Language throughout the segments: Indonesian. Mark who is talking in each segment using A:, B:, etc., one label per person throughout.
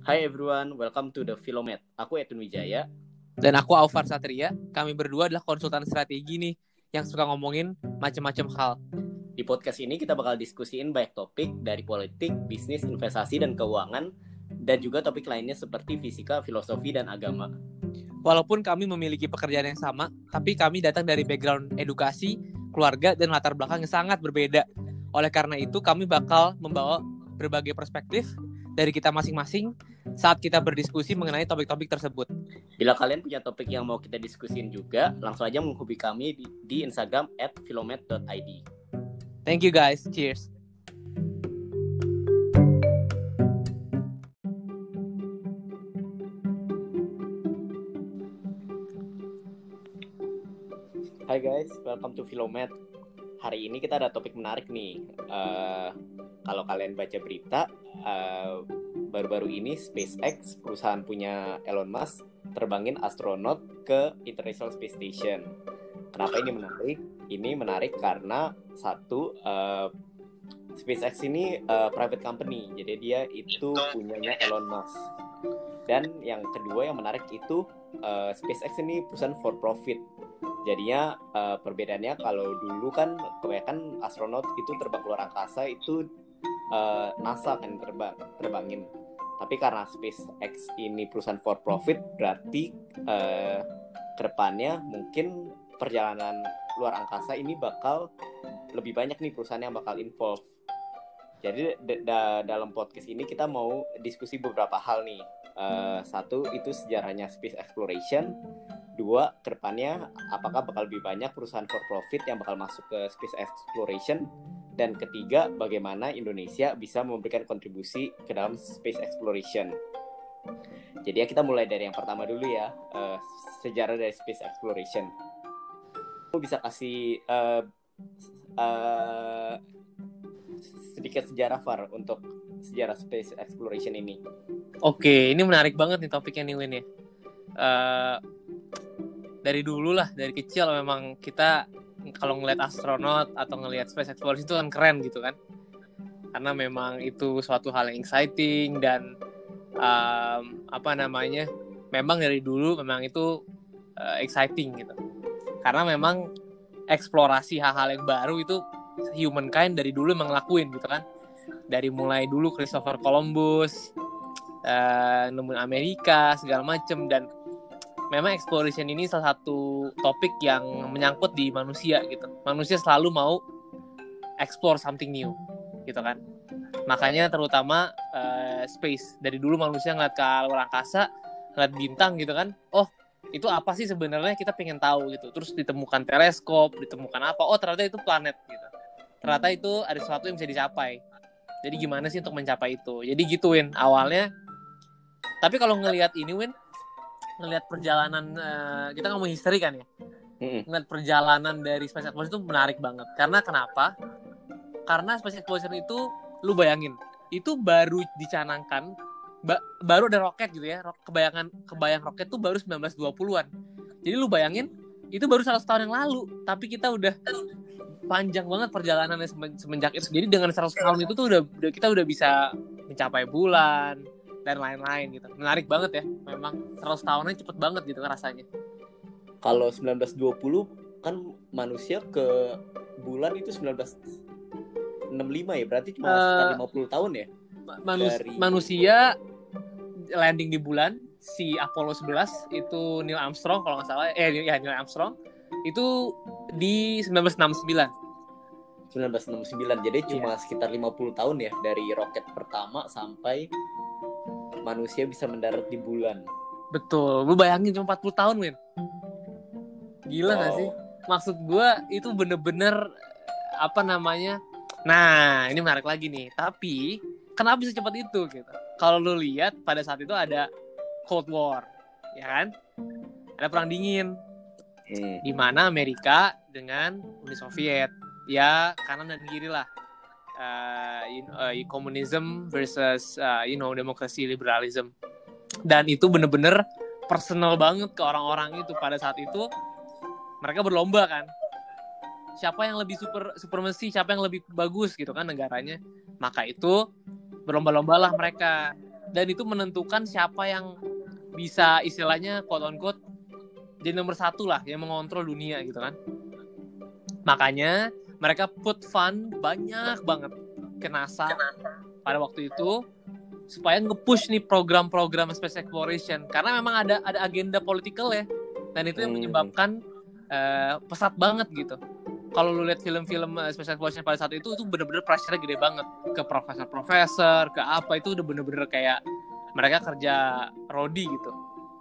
A: Hi everyone, welcome to the Philomet. Aku Edwin Wijaya.
B: Dan aku Aufar Satria. Kami berdua adalah konsultan strategi nih yang suka ngomongin macam-macam hal.
A: Di podcast ini kita bakal diskusiin banyak topik dari politik, bisnis, investasi, dan keuangan, dan juga topik lainnya seperti fisika, filosofi, dan agama.
B: Walaupun kami memiliki pekerjaan yang sama, tapi kami datang dari background edukasi, keluarga, dan latar belakang yang sangat berbeda. Oleh karena itu, kami bakal membawa berbagai perspektif dari kita masing-masing saat kita berdiskusi mengenai topik-topik tersebut.
A: Bila kalian punya topik yang mau kita diskusin juga, langsung aja menghubungi kami di Instagram @philomet.id.
B: Thank you guys. Cheers.
A: Hai guys, welcome to Philomet. Hari ini kita ada topik menarik nih. Kalau kalian baca berita, baru-baru ini SpaceX, perusahaan punya Elon Musk, terbangin astronot ke International Space Station. Kenapa ini menarik? Ini menarik karena satu, SpaceX ini private company, jadi dia itu punyanya Elon Musk. Dan yang kedua yang menarik itu SpaceX ini perusahaan for profit. Jadinya perbedaannya kalau dulu kan kebanyakan astronot itu terbang keluar angkasa itu NASA kan terbangin. Tapi karena SpaceX ini perusahaan for profit, berarti kedepannya mungkin perjalanan luar angkasa ini bakal lebih banyak nih perusahaan yang bakal involve. Jadi dalam podcast ini kita mau diskusi beberapa hal nih. Satu, itu sejarahnya space exploration. Dua, kedepannya apakah bakal lebih banyak perusahaan for profit yang bakal masuk ke space exploration. Dan ketiga, bagaimana Indonesia bisa memberikan kontribusi ke dalam space exploration. Jadi ya kita mulai dari yang pertama dulu ya, sejarah dari space exploration. Aku bisa kasih sedikit sejarah, Far, untuk sejarah space exploration ini.
B: Oke, ini menarik banget nih topiknya nih Win ya. Dari dulu lah, dari kecil memang kita kalau ngelihat astronot atau ngelihat space exploration itu kan keren gitu kan. Karena memang itu suatu hal yang exciting dan memang dari dulu memang itu exciting gitu. Karena memang eksplorasi hal-hal yang baru itu humankind dari dulu emang ngelakuin gitu kan. Dari mulai dulu Christopher Columbus nemuin Amerika segala macem, dan memang exploration ini salah satu topik yang menyangkut di manusia gitu. Manusia selalu mau explore something new gitu kan. Makanya terutama space, dari dulu manusia ngeliat ke luar angkasa, ngeliat bintang gitu kan. Oh, itu apa sih sebenarnya, kita pengen tahu gitu. Terus ditemukan teleskop, ditemukan apa, oh ternyata itu planet gitu. Ternyata itu ada sesuatu yang bisa dicapai. Jadi gimana sih untuk mencapai itu? Jadi gituin awalnya. Tapi kalau ngelihat ini Win, ngelihat perjalanan, kita ngomong history kan ya. Ngelihat perjalanan dari space exploration itu menarik banget. Karena kenapa? Karena space exploration itu, lu bayangin, itu baru dicanangkan, baru ada roket gitu ya. Kebayang roket tuh baru 1920-an. Jadi lu bayangin, itu baru 100 tahun yang lalu. Tapi kita udah panjang banget perjalanannya semenjak itu. Jadi dengan 100 tahun itu tuh kita udah bisa mencapai bulan dan lain-lain gitu. Menarik banget ya. Memang 100 tahunnya cepet banget gitu rasanya.
A: Kalau 1920 kan manusia ke bulan itu 1965 ya, berarti cuma sekitar 50 tahun ya.
B: Manusia landing di bulan, si Apollo 11 itu Neil Armstrong kalau nggak salah, Neil Armstrong itu di 1969.
A: Jadi cuma sekitar 50 tahun ya dari roket pertama sampai manusia bisa mendarat di bulan.
B: Betul, lu bayangin cuma 40 tahun, Win. Gila nggak sih? Maksud gue itu bener-bener Nah, ini menarik lagi nih. Tapi kenapa bisa cepat itu gitu? Kalau lu lihat pada saat itu ada Cold War, ya kan? Ada perang dingin. Di mana Amerika dengan Uni Soviet, ya kanan dan kiri lah. Komunisme versus demokrasi, liberalism. Dan itu bener-bener personal banget ke orang-orang itu. Pada saat itu mereka berlomba kan, siapa yang lebih supremasi, siapa yang lebih bagus gitu kan negaranya. Maka itu berlomba-lombalah mereka dan itu menentukan siapa yang bisa istilahnya quote on quote jadi nomor satu lah yang mengontrol dunia gitu kan. Makanya mereka put fund banyak banget ke NASA pada waktu itu supaya nge-push nih program-program space exploration karena memang ada agenda political ya, dan itu yang menyebabkan pesat banget gitu. Kalau lu lihat film-film space exploration pada saat itu bener-bener pressure-nya gede banget ke profesor ke apa, itu udah bener-bener kayak mereka kerja rodi gitu.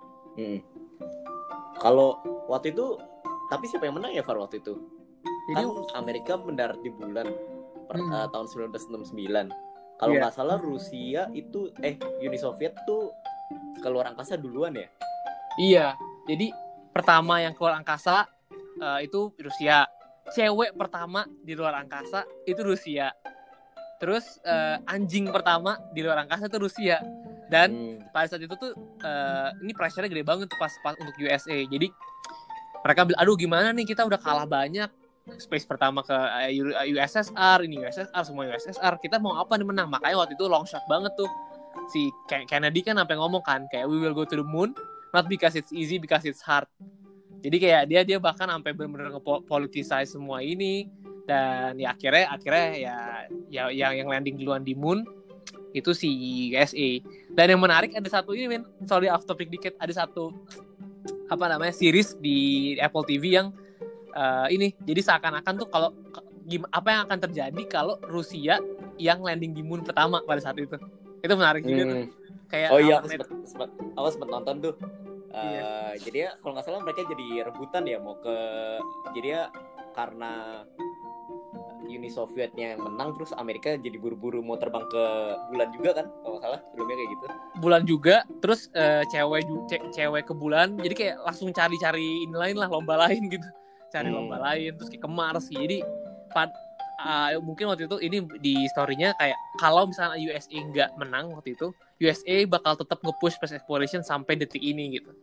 A: Kalau waktu itu, tapi siapa yang menang ya Far waktu itu?
B: Jadi
A: kan Amerika mendarat di bulan tahun 1969. Kalau nggak salah Rusia itu Uni Soviet tuh keluar angkasa duluan ya?
B: Iya. Jadi pertama yang keluar angkasa itu Rusia. Cewek pertama di luar angkasa itu Rusia. Terus anjing pertama di luar angkasa itu Rusia. Dan pada saat itu tuh ini pressure-nya gede banget pas untuk USA. Jadi mereka bilang, aduh gimana nih, kita udah kalah banyak. Space pertama ke USSR, ini USSR, semua USSR. Kita mau apa nih menang? Makanya waktu itu long shot banget tuh. Si Kennedy kan sampai ngomong kan, kayak we will go to the moon, not because it's easy, because it's hard. Jadi kayak dia bahkan sampai benar-benar nge-politicize semua ini. Dan ya akhirnya ya yang landing duluan di moon itu si USA. Dan yang menarik ada satu ini, men, sorry off topic dikit, ada satu series di Apple TV yang ini, jadi seakan-akan tuh kalau apa yang akan terjadi kalau Rusia yang landing di moon pertama pada saat itu menarik juga tuh. Kayak
A: aku sempat nonton tuh. Jadi ya kalau nggak salah mereka jadi rebutan ya mau ke, jadi ya karena Uni Sovietnya yang menang, terus Amerika jadi buru-buru mau terbang ke bulan juga kan, kalau nggak salah filmnya kayak gitu.
B: Bulan juga, terus cewek ke bulan, jadi kayak langsung cari ini lain lah, lomba lain gitu, cari lomba lain, terus kayak ke Mars. Jadi mungkin waktu itu ini di story-nya kayak kalau misalnya USA nggak menang waktu itu, USA bakal tetap nge-push space exploration sampai detik ini gitu.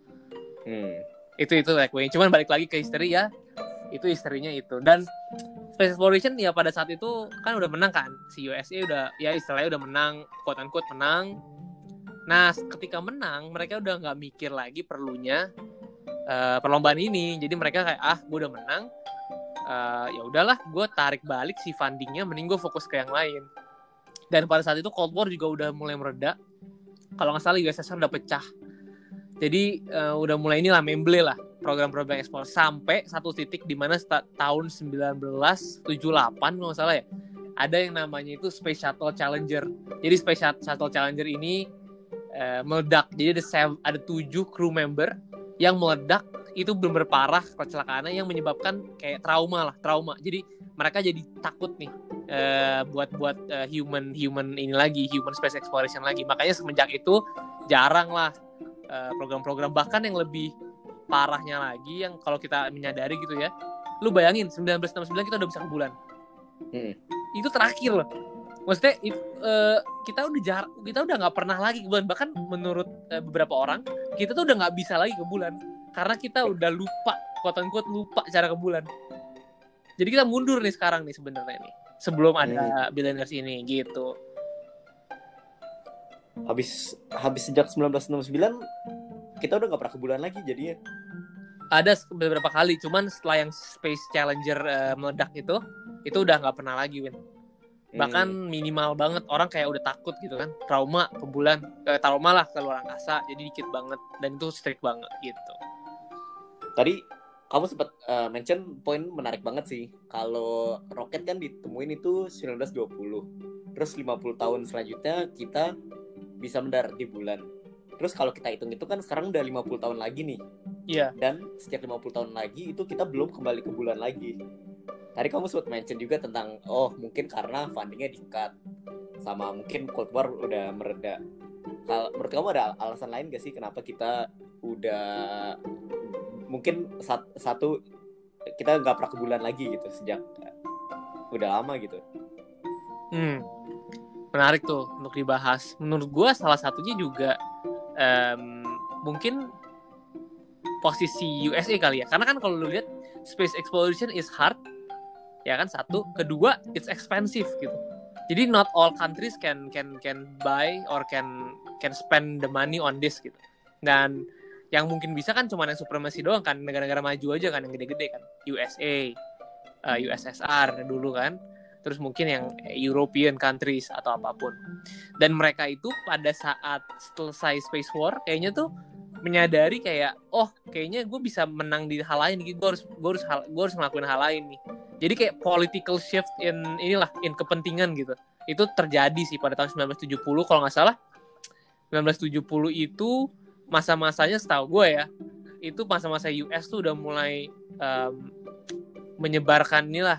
B: Itu like way. Cuman balik lagi ke history ya, itu historinya itu. Dan space exploration ya pada saat itu kan udah menang kan, si USA udah ya istilahnya udah menang, quote unquote menang. Nah ketika menang mereka udah nggak mikir lagi perlunya perlombaan ini. Jadi mereka kayak gue udah menang, ya udahlah gue tarik balik si fundingnya, mending gue fokus ke yang lain. Dan pada saat itu Cold War juga udah mulai mereda. Kalau nggak salah USSR udah pecah. Jadi udah mulai inilah memble lah program-program ekspor, sampai satu titik di mana tahun 1978 kalau nggak salah ya, ada yang namanya itu Space Shuttle Challenger. Jadi Space Shuttle Challenger ini meledak. Jadi ada 7 crew member yang meledak, itu benar-benar parah kecelakaannya yang menyebabkan kayak trauma. Jadi mereka jadi takut nih buat human ini lagi, human space exploration lagi. Makanya semenjak itu jarang lah program-program, bahkan yang lebih parahnya lagi yang kalau kita menyadari gitu ya. Lu bayangin 1969 kita udah bisa ke bulan. Itu terakhir loh. Maksudnya kita udah nggak pernah lagi ke bulan. Bahkan menurut beberapa orang kita tuh udah nggak bisa lagi ke bulan karena kita udah lupa, quote-unquote lupa cara ke bulan. Jadi kita mundur nih sekarang nih sebenarnya nih, sebelum ada billionaires ini gitu.
A: Habis sejak 1969 kita udah nggak pernah ke bulan lagi jadinya.
B: Ada beberapa kali, cuman setelah yang Space Challenger meledak itu udah nggak pernah lagi, Win. Bahkan minimal banget orang kayak udah takut gitu kan, trauma ke bulan, trauma lah ke luar angkasa, jadi dikit banget dan itu strict banget gitu.
A: Tadi kamu sempat mention poin menarik banget sih, kalau roket kan ditemuin itu 1920, terus 50 tahun selanjutnya kita bisa mendarat di bulan. Terus kalau kita hitung itu kan sekarang udah 50 tahun lagi nih.
B: Iya.
A: Dan setiap 50 tahun lagi itu kita belum kembali ke bulan lagi. Tadi kamu sempat mention juga tentang mungkin karena fundingnya di-cut, sama mungkin Cold War udah mereda. Menurut kamu ada alasan lain gak sih kenapa kita udah mungkin satu kita nggak pernah ke bulan lagi gitu sejak udah lama gitu?
B: Menarik tuh untuk dibahas. Menurut gue salah satunya juga mungkin posisi USA kali ya. Karena kan kalau lu lihat space exploration is hard, ya kan, satu. Kedua, it's expensive gitu. Jadi not all countries can buy or can spend the money on this gitu. Dan yang mungkin bisa kan cuma yang supremasi doang kan, negara-negara maju aja kan yang gede-gede kan, USA, USSR dulu kan, terus mungkin yang European countries atau apapun. Dan mereka itu pada saat selesai Space War kayaknya tuh menyadari kayak, oh kayaknya gue bisa menang di hal lain, gue harus ngelakuin hal lain nih. Jadi kayak political shift in kepentingan gitu. Itu terjadi sih pada tahun 1970 kalau nggak salah. 1970 itu masa-masanya setahu gue ya, itu masa-masa US tuh udah mulai menyebarkan inilah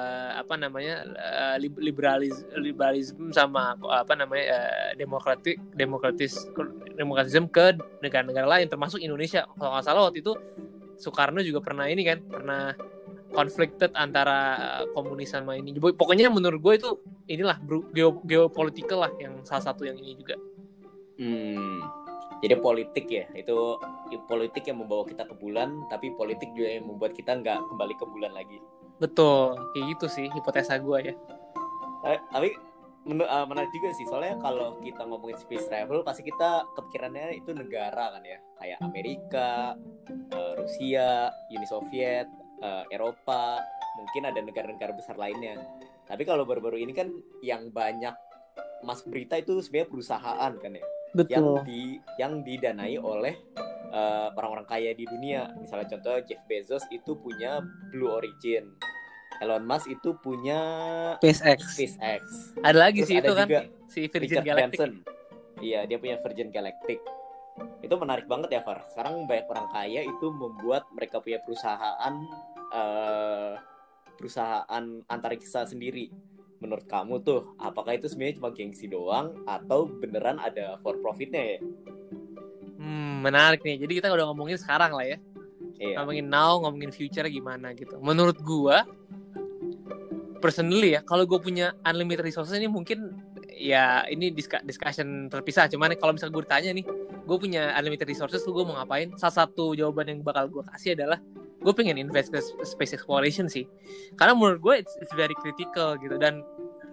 B: liberalisme sama demokratisme ke negara-negara lain termasuk Indonesia. Kalau nggak salah waktu itu Soekarno juga pernah conflicted antara komunis sama ini. Pokoknya menurut gue itu inilah geopolitical lah yang salah satu yang ini juga.
A: Jadi politik ya, itu politik yang membawa kita ke bulan, tapi politik juga yang membuat kita nggak kembali ke bulan lagi.
B: Betul, kayak gitu sih hipotesa gue ya.
A: Tapi menarik juga sih, soalnya kalau kita ngomongin space travel, pasti kita kepikirannya itu negara kan ya, kayak Amerika, Rusia, Uni Soviet, Eropa, mungkin ada negara-negara besar lainnya. Tapi kalau baru-baru ini kan yang banyak masuk berita itu sebenarnya perusahaan kan ya.
B: Betul.
A: Yang didanai oleh orang-orang kaya di dunia. Misalnya contoh Jeff Bezos itu punya Blue Origin, Elon Musk itu punya SpaceX.
B: Ada lagi
A: terus
B: sih
A: ada
B: itu kan
A: juga
B: si Virgin
A: Richard
B: Galactic.
A: Branson. Iya, dia punya Virgin Galactic. Itu menarik banget ya, Far. Sekarang banyak orang kaya itu membuat mereka punya perusahaan antariksa sendiri. Menurut kamu tuh, apakah itu sebenarnya cuma gengsi doang atau beneran ada for profitnya ya?
B: Menarik nih. Jadi kita udah ngomongin sekarang lah ya. Iya. Ngomongin now, ngomongin future gimana gitu. Menurut gua, personally ya, kalau gue punya unlimited resources ini mungkin ya ini discussion terpisah. Cuman kalau misalnya gue ditanya nih, gue punya unlimited resources tuh gue mau ngapain? Salah satu jawaban yang bakal gue kasih adalah gue pengen invest ke space exploration sih, karena menurut gue it's very critical gitu. Dan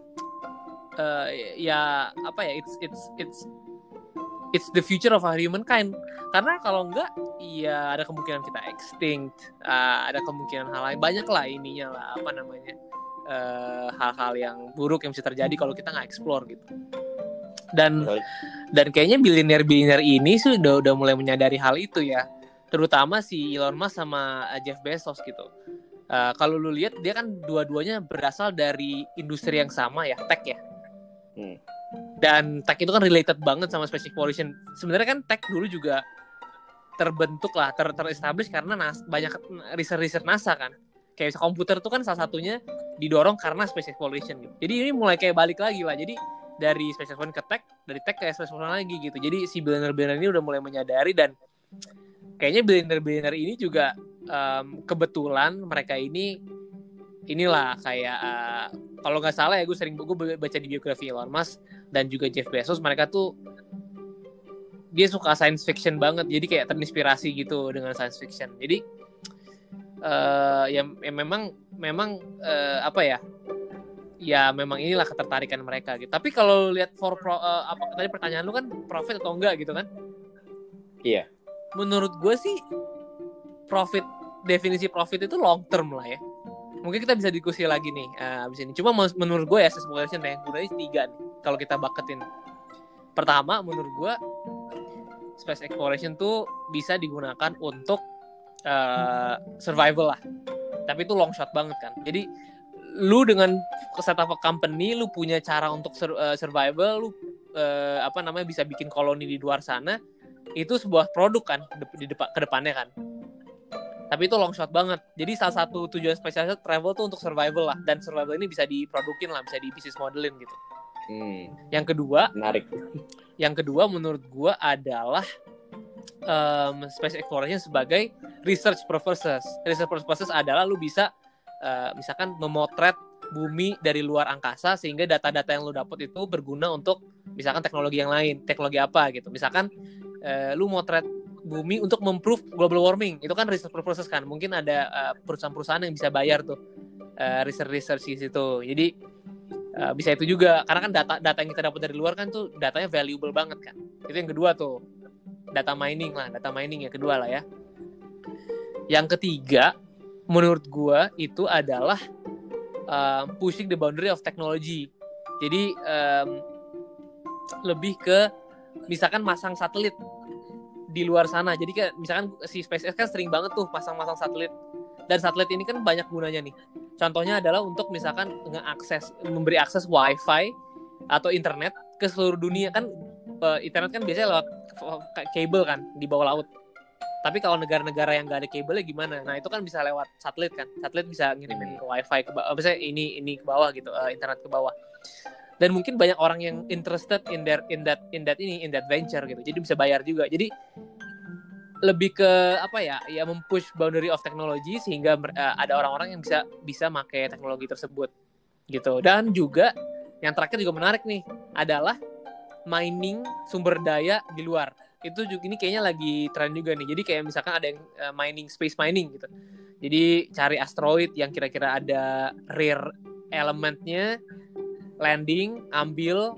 B: it's the future of our humankind. Karena kalau enggak, ya ada kemungkinan kita extinct, ada kemungkinan hal lain, banyak lah ininya lah, hal-hal yang buruk yang bisa terjadi kalau kita nggak explore gitu. Dan kayaknya billionaire ini sih udah mulai menyadari hal itu ya. Terutama si Elon Musk sama Jeff Bezos gitu. Kalau lu lihat dia kan dua-duanya berasal dari industri yang sama ya, tech ya. Dan tech itu kan related banget sama space exploration. Sebenarnya kan tech dulu juga terbentuk lah, terestablish karena banyak research NASA kan. Kayak komputer itu kan salah satunya didorong karena space exploration gitu. Jadi ini mulai kayak balik lagi lah. Jadi dari space exploration ke tech, dari tech ke space exploration lagi gitu. Jadi si billionaire ini udah mulai menyadari, dan kayaknya billionaire ini juga kebetulan mereka inilah kayak kalau nggak salah ya, gue baca di biografi Elon Musk dan juga Jeff Bezos, mereka tuh dia suka science fiction banget, jadi kayak terinspirasi gitu dengan science fiction. Jadi memang memang inilah ketertarikan mereka gitu. Tapi kalau lihat tadi pertanyaan lu kan profit atau enggak gitu kan?
A: Iya.
B: Menurut gue sih definisi profit itu long term lah ya. Mungkin kita bisa diskusi lagi nih abis ini. Cuma menurut gue ya, exploration ya, gunanya 3 nih kalau kita bucketin. Pertama, menurut gue space exploration tuh bisa digunakan untuk survival lah. Tapi itu long shot banget kan. Jadi lu dengan setup company, lu punya cara untuk survival, lu bisa bikin koloni di luar sana. Itu sebuah produk kan ke depannya kan. Tapi itu long shot banget. Jadi salah satu tujuan space travel tuh untuk survival lah, dan survival ini bisa diprodukin lah, bisa di business modelin gitu. Yang kedua, menarik. Yang kedua menurut gua adalah space exploration sebagai research purposes. Research purposes adalah lu bisa misalkan memotret bumi dari luar angkasa, sehingga data-data yang lu dapat itu berguna untuk misalkan teknologi yang lain. Teknologi apa gitu. Misalkan lu motret bumi untuk memprove global warming, itu kan research purposes kan. Mungkin ada perusahaan-perusahaan yang bisa bayar tuh research di situ. Jadi Bisa itu juga, karena kan data yang kita dapat dari luar kan tuh datanya valuable banget kan. Itu yang kedua tuh, data mining ya kedua lah ya. Yang ketiga, menurut gua itu adalah pushing the boundary of technology. Jadi lebih ke misalkan masang satelit di luar sana. Jadi kayak misalkan si SpaceX kan sering banget tuh pasang-masang satelit. Dan satelit ini kan banyak gunanya nih. Contohnya adalah untuk misalkan memberi akses wifi atau internet ke seluruh dunia kan. Internet kan biasanya lewat kabel kan di bawah laut. Tapi kalau negara-negara yang nggak ada kabelnya gimana? Nah itu kan bisa lewat satelit kan. Satelit bisa ngirimin wifi ke bawah, misalnya ini ke bawah gitu, internet ke bawah. Dan mungkin banyak orang yang interested in that venture gitu. Jadi bisa bayar juga. Jadi lebih ke apa ya mempush boundary of technology sehingga ada orang-orang yang bisa pakai teknologi tersebut gitu. Dan juga yang terakhir juga menarik nih adalah mining sumber daya di luar. Itu juga ini kayaknya lagi tren juga nih. Jadi kayak misalkan ada yang space mining gitu. Jadi cari asteroid yang kira-kira ada rare elementnya, landing, ambil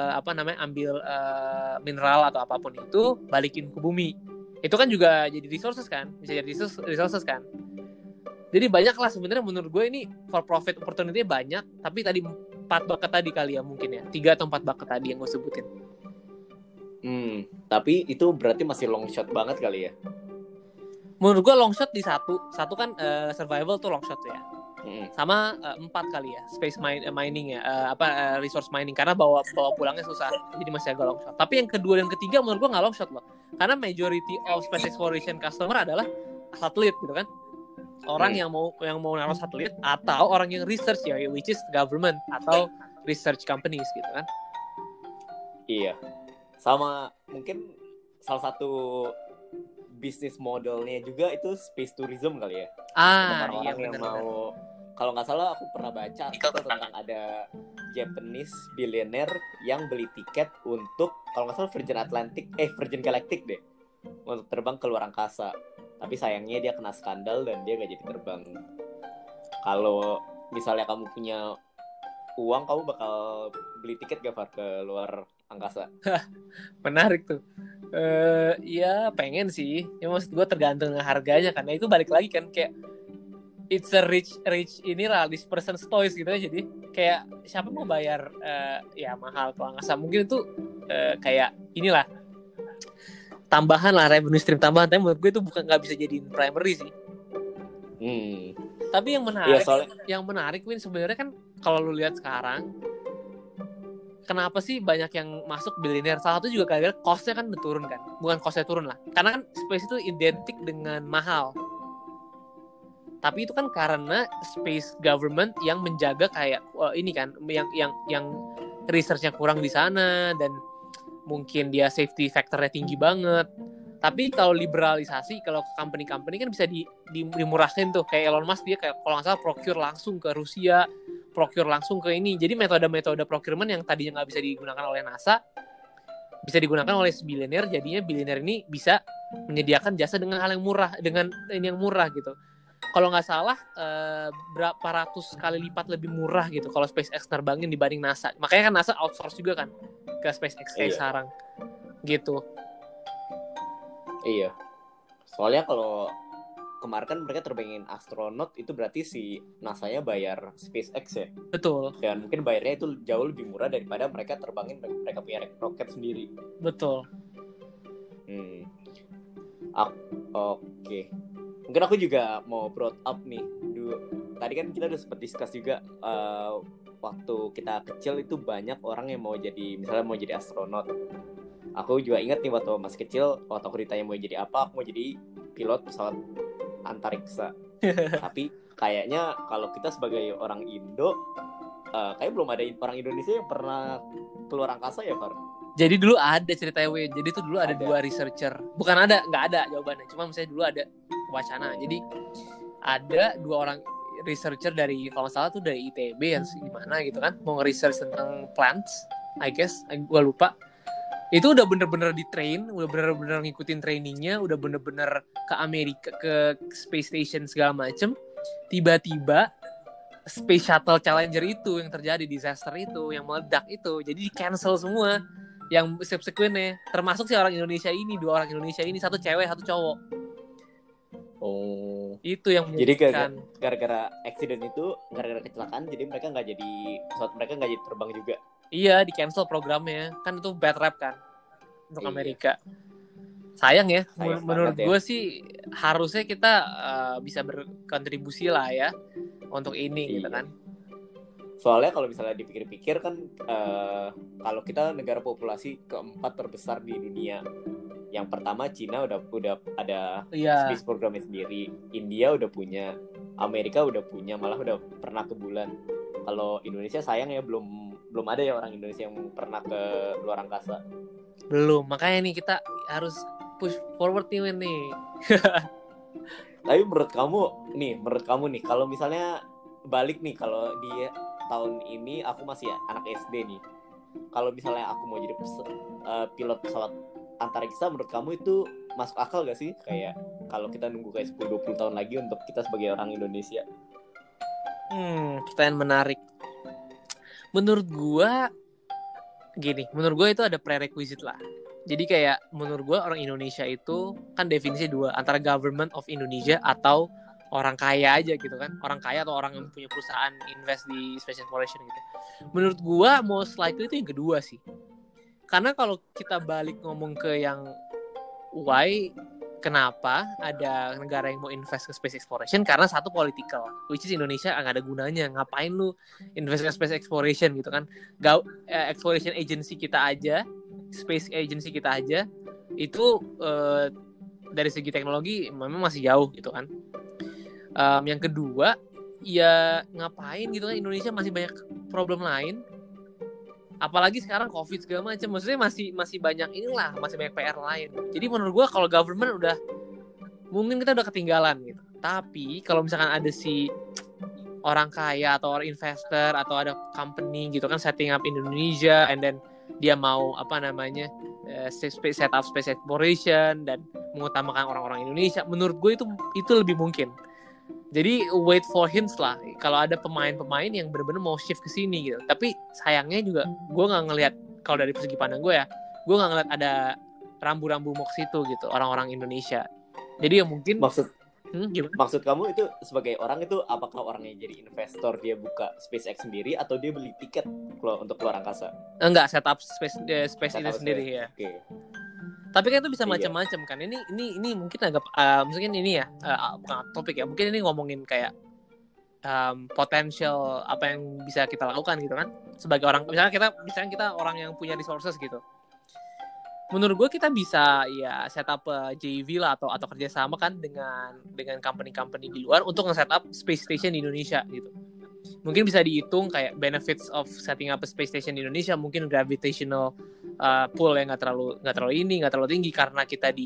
B: mineral atau apapun itu, balikin ke bumi. Itu kan juga jadi resources kan, bisa jadi resources kan. Jadi banyak lah sebenarnya menurut gue ini for profit opportunity banyak, tapi tadi 4 bucket tadi kali ya mungkin ya, 3 atau 4 bucket tadi yang gue sebutin.
A: Tapi itu berarti masih long shot banget kali ya?
B: Menurut gue long shot di satu kan survival tuh long shot ya. Sama 4 kali ya space mining ya, resource mining, karena bawa pulangnya susah, jadi masih agak long shot. Tapi yang kedua dan ketiga menurut gue nggak long shot loh, karena majority of space exploration customer adalah satelit gitu kan, orang yang mau naruh satelit atau orang yang research ya, which is government atau research companies gitu kan.
A: Iya, sama mungkin salah satu bisnis modelnya juga itu space tourism kali ya. Orang-orang yang mau, kalau nggak salah aku pernah baca tentang ada Japanese billionaire yang beli tiket untuk, kalau nggak salah Virgin Galactic deh, untuk terbang ke luar angkasa. Tapi sayangnya dia kena skandal dan dia nggak jadi terbang. Kalau misalnya kamu punya uang, kamu bakal beli tiket gak Far ke luar angkasa?
B: Menarik tuh. Ya pengen sih. Ya maksud gue tergantung harganya, karena itu balik lagi kan kayak it's a rich inilah this person's toys gitu ya. Jadi kayak siapa mau bayar ya mahal ke angkasa. Mungkin itu kayak inilah tambahan lah, revenue stream tambahan. Tapi menurut gue itu nggak bisa jadiin primary sih. Tapi yang menarik, yang menarik Win sebenarnya kan kalau lu lihat sekarang, kenapa sih banyak yang masuk billionaire? Salah satu juga karena cost-nya kan udah turun kan. Bukan cost-nya turun lah. Karena kan space itu identik dengan mahal. Tapi itu kan karena space government yang menjaga kayak ini kan, yang research-nya kurang di sana, dan mungkin dia safety factor-nya tinggi banget. Tapi kalau liberalisasi, kalau company-company kan bisa dimurahkan tuh. Kayak Elon Musk, dia kayak kalau nggak salah procure langsung ke Rusia, procure langsung ke ini. Jadi metode-metode procurement yang tadinya nggak bisa digunakan oleh NASA, bisa digunakan oleh billionaire. Jadinya billionaire ini bisa menyediakan jasa dengan hal yang murah, dengan ini yang murah gitu. Kalau nggak salah berapa ratus kali lipat lebih murah gitu kalau SpaceX terbangin dibanding NASA. Makanya kan NASA outsource juga kan ke SpaceX kayak sekarang gitu.
A: Iya, soalnya kalau kemarin kan mereka terbangin astronot, itu berarti si NASA-nya bayar SpaceX ya.
B: Betul.
A: Dan mungkin bayarnya itu jauh lebih murah daripada mereka terbangin mereka punya roket sendiri.
B: Betul.
A: Oke. Mungkin aku juga mau brought up nih. Tadi kan kita udah sempat discuss juga waktu kita kecil itu banyak orang yang mau jadi astronot. Aku juga ingat nih waktu masih kecil, waktu aku ditanya mau jadi apa, aku mau jadi pilot pesawat antariksa. Tapi kayaknya kalau kita sebagai orang Indo, kayak belum ada orang Indonesia yang pernah keluar angkasa ya, Far?
B: Jadi dulu ada ceritanya, Win. Jadi tuh dulu ada 2 researcher. Bukan ada, nggak ada jawabannya. Cuma misalnya dulu ada wacana. Jadi ada 2 orang researcher dari, kalau nggak salah tuh dari ITB yang gimana gitu kan, mau nge-research tentang plants, I guess, gue lupa. Itu udah bener-bener di-train, udah bener-bener ngikutin trainingnya, udah bener-bener ke Amerika, ke space station segala macem. Tiba-tiba Space Shuttle Challenger itu yang terjadi, disaster itu, yang meledak itu, jadi di cancel semua yang subsequentnya, termasuk si orang Indonesia ini, 2 orang Indonesia ini, 1 cewek 1 cowok.
A: Oh,
B: Itu yang
A: jadi
B: menyedihkan.
A: gara-gara accident itu, gara-gara kecelakaan, jadi mereka nggak jadi pesawat mereka nggak jadi terbang juga.
B: Iya, di cancel programnya, kan itu bad rap kan untuk
A: Iya.
B: Amerika. Sayang ya,
A: Sayang
B: menurut
A: banget ya.
B: gue sih harusnya kita bisa berkontribusi lah ya untuk ini gitu
A: Iya.
B: kan.
A: Soalnya kalau misalnya dipikir-pikir kan, kalau kita negara populasi keempat terbesar di dunia. Yang pertama Cina udah ada
B: Iya.
A: space programnya sendiri, India udah punya, Amerika udah punya, malah udah pernah ke bulan. Kalau Indonesia sayang ya belum ada ya orang Indonesia yang pernah ke luar angkasa.
B: Belum, makanya nih kita harus push forward nih.
A: Tapi menurut kamu nih, kalau misalnya balik nih, kalau di tahun ini aku masih anak SD nih, kalau misalnya aku mau jadi pilot pesawat antariksa, menurut kamu itu masuk akal gak sih? Kayak kalau kita nunggu kayak 10-20 tahun lagi untuk kita sebagai orang Indonesia.
B: Pertanyaan menarik. Menurut gua itu ada prerequisite lah. Jadi kayak menurut gua orang Indonesia itu kan definisi 2, antara government of Indonesia atau orang kaya aja gitu kan. Orang kaya atau orang yang punya perusahaan invest di space exploration gitu. Menurut gua most likely itu yang kedua sih. Karena kalau kita balik ngomong ke yang why, kenapa ada negara yang mau invest ke space exploration, karena satu political, which is Indonesia nggak ada gunanya, ngapain lu invest ke space exploration gitu kan. Exploration agency kita aja, space agency kita aja itu dari segi teknologi memang masih jauh gitu kan. Yang kedua ya ngapain gitu kan, Indonesia masih banyak problem lain, apalagi sekarang COVID segala macam, maksudnya masih banyak inilah, masih banyak PR lain. Jadi menurut gue kalau government udah, mungkin kita udah ketinggalan gitu. Tapi kalau misalkan ada si orang kaya atau orang investor atau ada company gitu kan setting up Indonesia, and then dia mau set up space exploration dan mengutamakan orang-orang Indonesia, menurut gue itu lebih mungkin. Jadi wait for hints lah. Kalau ada pemain-pemain yang benar-benar mau shift ke sini gitu. Tapi sayangnya juga gue nggak ngelihat, kalau dari segi pandang gue ya, gue nggak ngelihat ada rambu-rambu mau ke situ gitu orang-orang Indonesia. Jadi ya mungkin
A: maksud kamu itu sebagai orang itu, apakah orangnya jadi investor, dia buka SpaceX sendiri, atau dia beli tiket untuk keluar angkasa?
B: Enggak, setup space itu sendiri ya.
A: Okay.
B: Tapi kan itu bisa macam-macam kan. Ini mungkin agak mungkin ini ya bukan topik ya. Mungkin ini ngomongin kayak potensial apa yang bisa kita lakukan gitu kan. Sebagai orang, misalnya kita orang yang punya resources gitu. Menurut gue kita bisa ya set up JV lah atau kerjasama kan dengan company-company di luar untuk nge-set up space station di Indonesia gitu. Mungkin bisa dihitung kayak benefits of setting up a space station di Indonesia, mungkin gravitational pull yang nggak terlalu tinggi karena kita di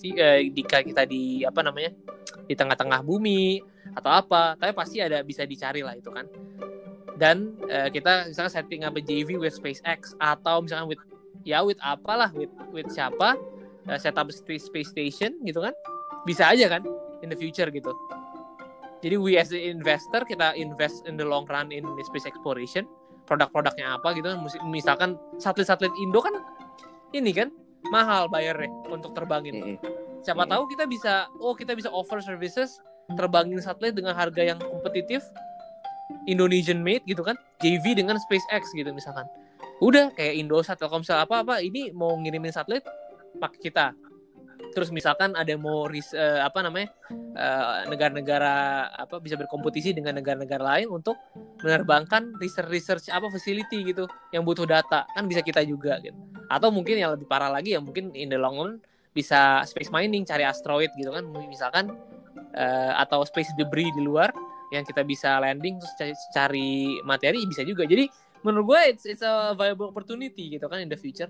B: di tengah-tengah bumi atau apa, tapi pasti bisa dicari lah itu kan. Dan kita misalnya setting up a JV with SpaceX atau misalnya with siapa, set up space station gitu kan, bisa aja kan in the future gitu. Jadi we as an investor, kita invest in the long run in space exploration. Produk-produknya apa gitu. Misalkan satelit Indo kan ini kan mahal bayarnya untuk terbangin. Siapa tahu kita bisa offer services terbangin satelit dengan harga yang kompetitif, Indonesian made gitu kan, JV dengan SpaceX gitu misalkan. Udah kayak Indosat, Telkomsel apa ini mau ngirimin satelit pakai kita. Terus misalkan ada mau negara-negara bisa berkompetisi dengan negara-negara lain untuk menerbangkan research facility gitu yang butuh data, kan bisa kita juga gitu. Atau mungkin yang lebih parah lagi ya, mungkin in the long run bisa space mining, cari asteroid gitu kan misalkan, atau space debris di luar yang kita bisa landing terus cari materi, bisa juga. Jadi menurut gue it's a viable opportunity gitu kan in the future.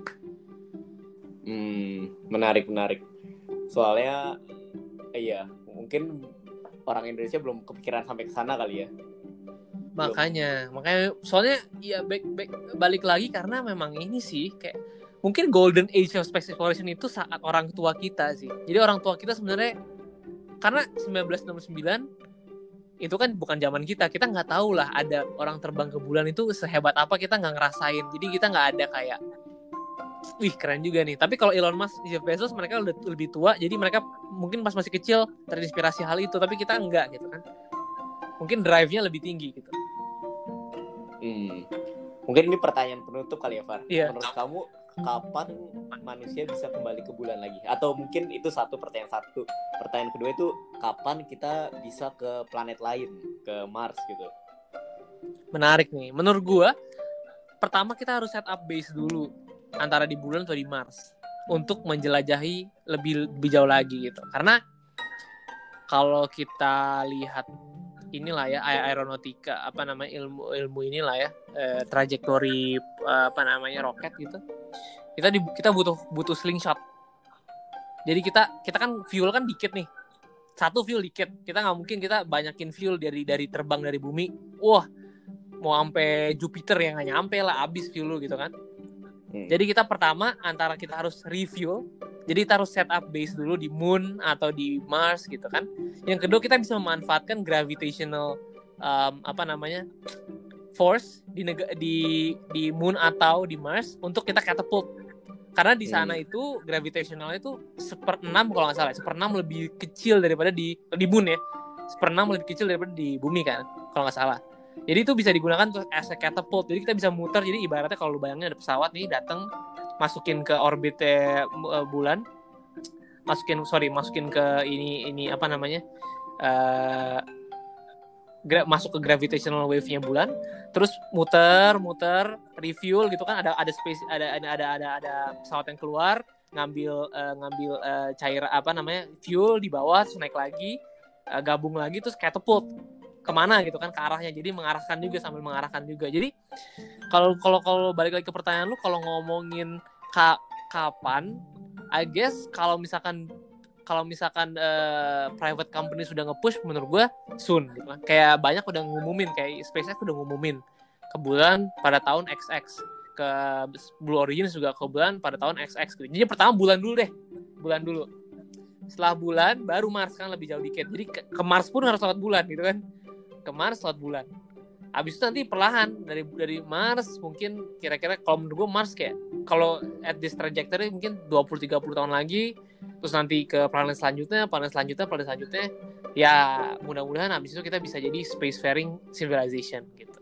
A: Menarik. Soalnya iya, mungkin orang Indonesia belum kepikiran sampai ke sana kali ya.
B: Makanya soalnya ya balik lagi karena memang ini sih kayak mungkin golden age of space exploration itu saat orang tua kita sih. Jadi orang tua kita sebenarnya, karena 1969 itu kan bukan zaman kita nggak tahu lah ada orang terbang ke bulan itu sehebat apa, kita nggak ngerasain, jadi kita nggak ada kayak wih keren juga nih. Tapi kalau Elon Musk, Jeff Bezos, mereka udah lebih tua, jadi mereka mungkin pas masih kecil terinspirasi hal itu, tapi kita enggak gitu kan, mungkin drive-nya lebih tinggi gitu.
A: Mungkin ini pertanyaan penutup kali ya, Far.
B: Iya.
A: Menurut kamu kapan manusia bisa kembali ke bulan lagi? Atau mungkin itu pertanyaan satu. Pertanyaan kedua itu kapan kita bisa ke planet lain, ke Mars gitu?
B: Menarik nih. Menurut gua, pertama kita harus set up base dulu antara di bulan atau di Mars untuk menjelajahi lebih jauh lagi gitu. Karena kalau kita lihat inilah ya aeronautika, apa namanya, ilmu inilah ya, trajektori apa namanya roket gitu. Kita butuh slingshot. Jadi kita kan fuel kan dikit nih. Satu fuel dikit. Kita nggak mungkin kita banyakin fuel dari terbang dari bumi. Wah, mau sampai Jupiter ya nggak nyampe lah, habis fuel lu gitu kan. Jadi kita pertama antara kita harus refuel. Jadi kita harus set up base dulu di Moon atau di Mars gitu kan. Yang kedua kita bisa memanfaatkan gravitational force di Moon atau di Mars untuk kita catapult. Karena di sana itu gravitationalnya itu 1/6 kalau nggak salah, 1/6 lebih kecil daripada di Moon ya, 1/6 lebih kecil daripada di bumi kan, kalau nggak salah. Jadi itu bisa digunakan untuk as a catapult. Jadi kita bisa muter. Jadi ibaratnya kalau lu bayangin ada pesawat nih datang, masukin ke orbit bulan, masukin ke ini apa namanya, masuk ke gravitational wave-nya bulan, terus muter refuel gitu kan, ada space, ada pesawat yang keluar ngambil cair apa namanya fuel di bawah, terus naik lagi, gabung lagi, terus catapult kemana gitu kan ke arahnya. Jadi mengarahkan juga sambil mengarahkan juga. Jadi kalau balik lagi ke pertanyaan lu, kalau ngomongin kapan, I guess kalau misalkan private company sudah nge-push, menurut gue soon gitu kan. Kayak banyak udah ngumumin, kayak SpaceX udah ngumumin ke bulan pada tahun XX, ke Blue Origin juga ke bulan pada tahun XX gitu. Jadi pertama bulan dulu. Setelah bulan baru Mars kan lebih jauh dikit. Jadi ke Mars pun harus lewat bulan gitu kan. Ke Mars lewat bulan. Habis itu nanti perlahan dari Mars mungkin kira-kira kalau menurut gue Mars kayak kalau at this trajectory mungkin 20-30 tahun lagi, terus nanti ke planet selanjutnya ya mudah-mudahan habis itu kita bisa jadi spacefaring civilization gitu.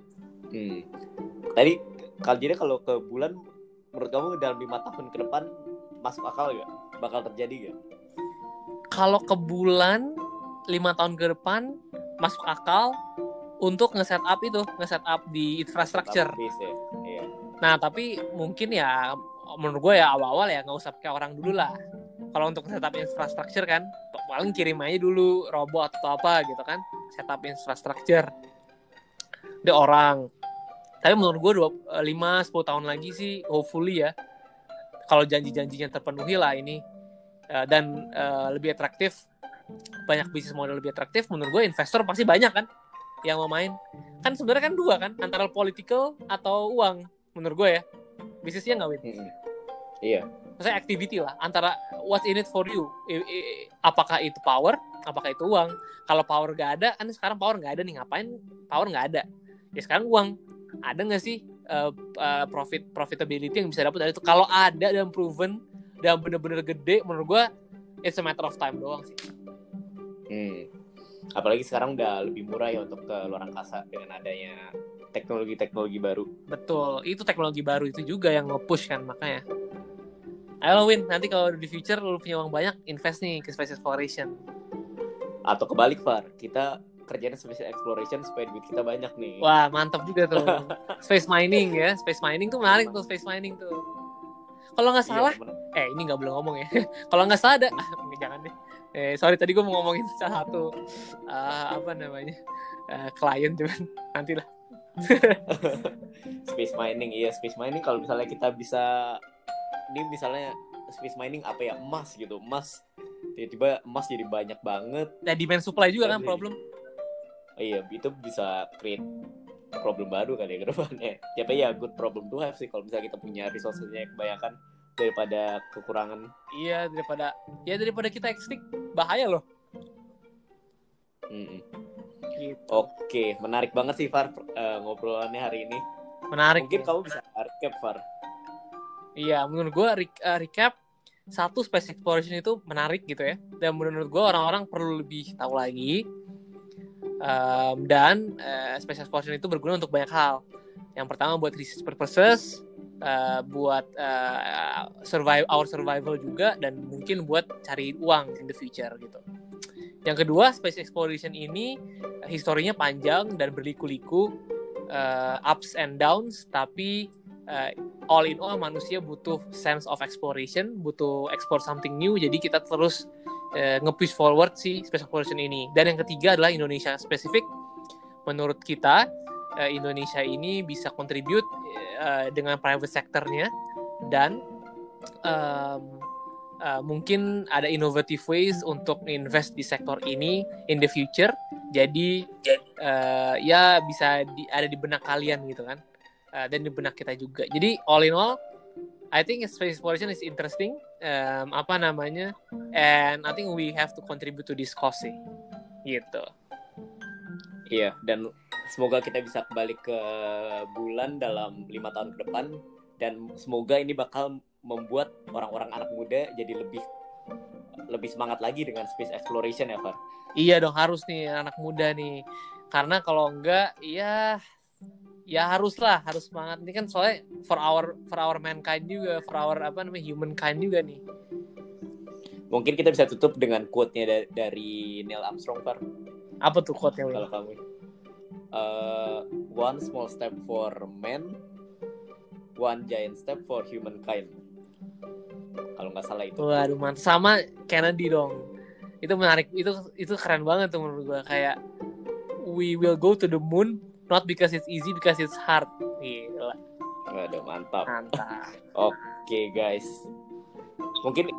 A: Tadi kalau ke bulan menurut kamu dalam 5 tahun ke depan masuk akal gak? Bakal terjadi gak?
B: Kalau ke bulan 5 tahun ke depan masuk akal untuk nge-set up di infrastructure.
A: Iya.
B: Nah, tapi mungkin ya menurut gue ya awal-awal ya nggak usah pakai orang dulu lah. Kalau untuk set up infrastructure kan paling kirim aja dulu robot atau apa gitu kan, set up infrastructure di orang. Tapi menurut gue 5-10 tahun lagi sih hopefully ya, kalau janji-janjinya terpenuhi lah ini, dan lebih atraktif, banyak bisnis model lebih atraktif, menurut gue investor pasti banyak kan yang mau main. Kan sebenarnya kan dua kan, antara political atau uang menurut gue ya. Bisnisnya nggak win.
A: Iya.
B: Maksudnya activity lah, antara what's in it for you. Apakah itu power, apakah itu uang. Kalau power nggak ada, kan sekarang power nggak ada nih, ngapain power nggak ada. Ya sekarang uang. Ada nggak sih profitability yang bisa dapat dari itu? Kalau ada dan proven dan bener-bener gede, menurut gue it's a matter of time doang sih.
A: Apalagi sekarang udah lebih murah ya untuk ke luar angkasa dengan adanya teknologi baru.
B: Betul, itu teknologi baru itu juga yang nge-push kan, makanya. Ayo Win, nanti kalau di future lu punya uang banyak, invest nih ke space exploration.
A: Atau kebalik, Far, kita kerjanya space exploration supaya duit kita banyak nih.
B: Wah, mantap juga tuh. Space mining ya, space mining tuh menarik tuh, space mining tuh. Kalau nggak salah, ini nggak boleh ngomong ya. Kalau nggak salah ada, jangan deh. Sorry tadi gue mau ngomongin salah satu klien, cuman nanti lah.
A: Space mining kalau misalnya kita bisa, ini misalnya space mining apa ya, emas tiba-tiba emas jadi banyak banget.
B: Nah, demand supply juga kan problem.
A: Iya, itu bisa create problem baru kan ya ke depannya. Tapi ya good problem to have sih kalau misalnya kita punya resource-nya kebanyakan daripada kekurangan.
B: Iya, daripada kita extinct, bahaya loh. Gitu.
A: Oke, menarik banget sih Far ngobrolannya hari ini.
B: Menarik.
A: Mungkin
B: ya?
A: kamu bisa recap Far.
B: Iya, menurut gue recap satu space exploration itu menarik gitu ya. Dan menurut gue orang-orang perlu lebih tahu lagi. Dan space exploration itu berguna untuk banyak hal. Yang pertama buat research purposes, buat survival juga, dan mungkin buat cari uang in the future gitu. Yang kedua, space exploration ini historinya panjang dan berliku-liku, ups and downs, tapi all in all manusia butuh sense of exploration, butuh explore something new, jadi kita terus nge-push forward si space exploration ini. Dan yang ketiga adalah Indonesia spesifik. Menurut kita Indonesia ini bisa contribute dengan private sector-nya, dan mungkin ada innovative ways untuk invest di sektor ini in the future. Jadi ya bisa ada di benak kalian gitu kan, dan di benak kita juga. Jadi all in all, I think space exploration is interesting, and I think we have to contribute to this cause sih, gitu.
A: Iya, dan semoga kita bisa kembali ke bulan dalam 5 tahun ke depan, dan semoga ini bakal membuat orang-orang anak muda jadi lebih semangat lagi dengan space exploration ya, Far.
B: Iya dong, harus nih anak muda nih. Karena kalau enggak, ya harus semangat. Ini kan soalnya for our mankind juga, for our humankind juga nih.
A: Mungkin kita bisa tutup dengan quote-nya dari Neil Armstrong, Far.
B: Apa tuh quote-nya, Will?
A: Kalau kamu one small step for man, one giant step for humankind. Kalau nggak salah itu.
B: Waduh, sama Kennedy dong. Itu menarik, itu keren banget tuh menurut gue. Kayak we will go to the moon not because it's easy, because it's hard. Gila.
A: Waduh, mantap.
B: Mantap.
A: Oke, guys. Mungkin